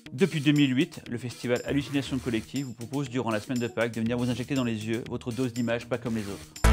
Depuis 2008, le festival Hallucination Collective vous propose durant la semaine de Pâques de venir vous injecter dans les yeux votre dose d'images pas comme les autres.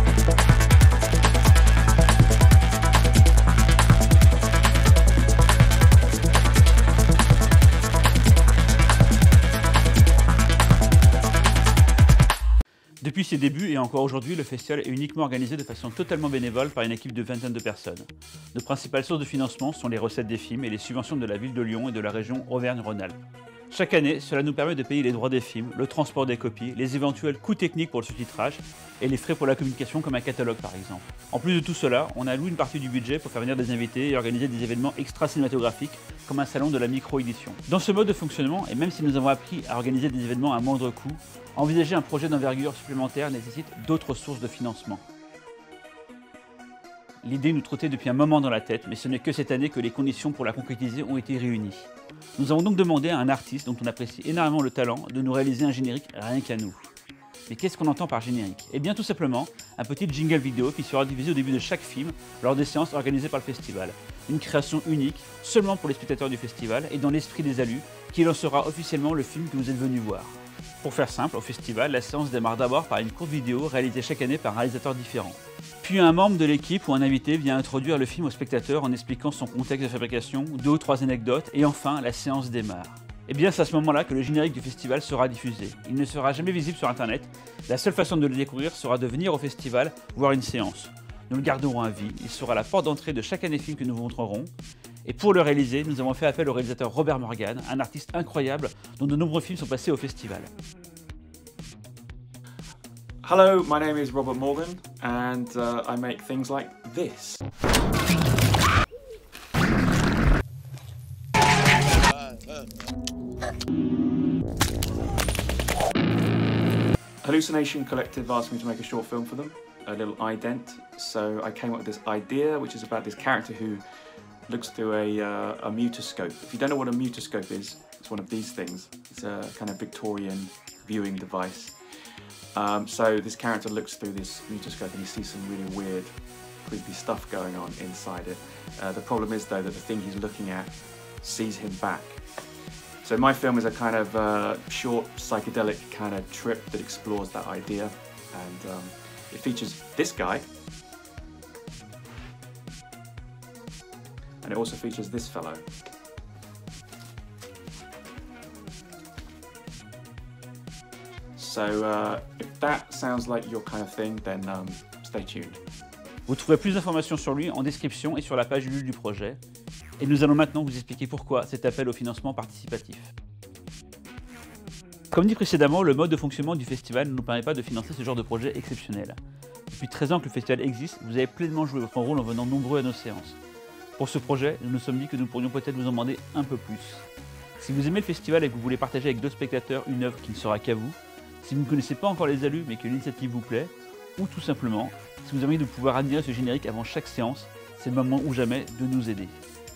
Depuis ses débuts et encore aujourd'hui, le festival est uniquement organisé de façon totalement bénévole par une équipe de vingtaine de personnes. Nos principales sources de financement sont les recettes des films et les subventions de la ville de Lyon et de la région Auvergne-Rhône-Alpes. Chaque année, cela nous permet de payer les droits des films, le transport des copies, les éventuels coûts techniques pour le sous-titrage et les frais pour la communication comme un catalogue par exemple. En plus de tout cela, on alloue une partie du budget pour faire venir des invités et organiser des événements extra-cinématographiques comme un salon de la micro-édition. Dans ce mode de fonctionnement, et même si nous avons appris à organiser des événements à moindre coût, envisager un projet d'envergure supplémentaire nécessite d'autres sources de financement. L'idée nous trottait depuis un moment dans la tête, mais ce n'est que cette année que les conditions pour la concrétiser ont été réunies. Nous avons donc demandé à un artiste dont on apprécie énormément le talent de nous réaliser un générique rien qu'à nous. Mais qu'est-ce qu'on entend par générique? Eh bien tout simplement, un petit jingle vidéo qui sera diffusé au début de chaque film lors des séances organisées par le festival. Une création unique, seulement pour les spectateurs du festival et dans l'esprit des Halus, qui lancera officiellement le film que vous êtes venus voir. Pour faire simple, au festival, la séance démarre d'abord par une courte vidéo réalisée chaque année par un réalisateur différent. Puis un membre de l'équipe ou un invité vient introduire le film au spectateur en expliquant son contexte de fabrication, 2 ou 3 anecdotes, et enfin la séance démarre. Et bien c'est à ce moment-là que le générique du festival sera diffusé. Il ne sera jamais visible sur internet, la seule façon de le découvrir sera de venir au festival voir une séance. Nous le garderons à vie, il sera la porte d'entrée de chaque année film que nous vous montrerons. Et pour le réaliser, nous avons fait appel au réalisateur Robert Morgan, un artiste incroyable dont de nombreux films sont passés au festival. Hello, my name is Robert Morgan and I make things like this. Hallucination Collective asked me to make a short film for them, a little ident. So I came up with this idea, which is about this character who looks through a mutoscope. If you don't know what a mutoscope is, it's one of these things. It's a kind of Victorian viewing device. So this character looks through this mutoscope and he sees some really weird, creepy stuff going on inside it. The problem is though that the thing he's looking at sees him back. So my film is a kind of short psychedelic kind of trip that explores that idea, and it features this guy, and it also features this fellow. So if that sounds like your kind of thing, then stay tuned. Vous trouverez plus d'informations sur lui en description et sur la page Ulule du projet. Et nous allons maintenant vous expliquer pourquoi cet appel au financement participatif. Comme dit précédemment, le mode de fonctionnement du festival ne nous permet pas de financer ce genre de projet exceptionnel. Depuis 13 ans que le festival existe, vous avez pleinement joué votre rôle en venant nombreux à nos séances. Pour ce projet, nous nous sommes dit que nous pourrions peut-être vous en demander un peu plus. Si vous aimez le festival et que vous voulez partager avec d'autres spectateurs une œuvre qui ne sera qu'à vous, si vous ne connaissez pas encore les Halus mais que l'initiative vous plaît, ou tout simplement, si vous avez envie de pouvoir admirer ce générique avant chaque séance, c'est le moment ou jamais de nous aider.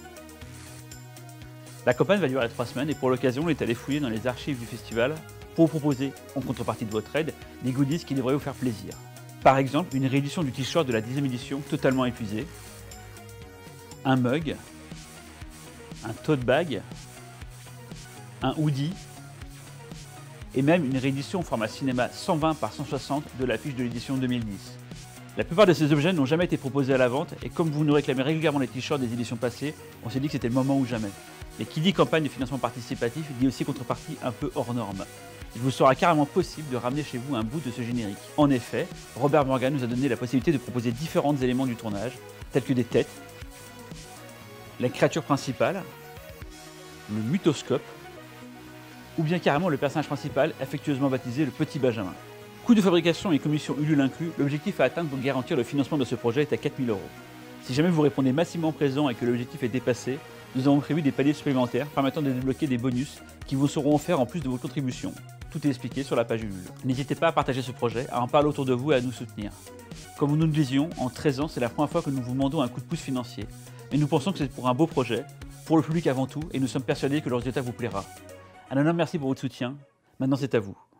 La campagne va durer 3 semaines et pour l'occasion, on est allé fouiller dans les archives du festival pour vous proposer, en contrepartie de votre aide, des goodies qui devraient vous faire plaisir. Par exemple, une réédition du t-shirt de la 10e édition totalement épuisé, un mug, un tote bag, un hoodie et même une réédition au format cinéma 120 par 160 de l'affiche de l'édition 2010. La plupart de ces objets n'ont jamais été proposés à la vente et comme vous nous réclamez régulièrement les t-shirts des éditions passées, on s'est dit que c'était le moment ou jamais. Et qui dit campagne de financement participatif dit aussi contrepartie un peu hors norme. Il vous sera carrément possible de ramener chez vous un bout de ce générique. En effet, Robert Morgan nous a donné la possibilité de proposer différents éléments du tournage, tels que des têtes, la créature principale, le mutoscope, ou bien carrément le personnage principal, affectueusement baptisé le Petit Benjamin. Coût de fabrication et commission Ulule inclus, l'objectif à atteindre pour garantir le financement de ce projet est à 4 000 €. Si jamais vous répondez massivement présent et que l'objectif est dépassé, nous avons prévu des paliers supplémentaires permettant de débloquer des bonus qui vous seront offerts en plus de vos contributions. Tout est expliqué sur la page Ulule. N'hésitez pas à partager ce projet, à en parler autour de vous et à nous soutenir. Comme nous le disions, en 13 ans, c'est la première fois que nous vous demandons un coup de pouce financier. Et nous pensons que c'est pour un beau projet, pour le public avant tout, et nous sommes persuadés que le résultat vous plaira. Un énorme merci pour votre soutien. Maintenant c'est à vous.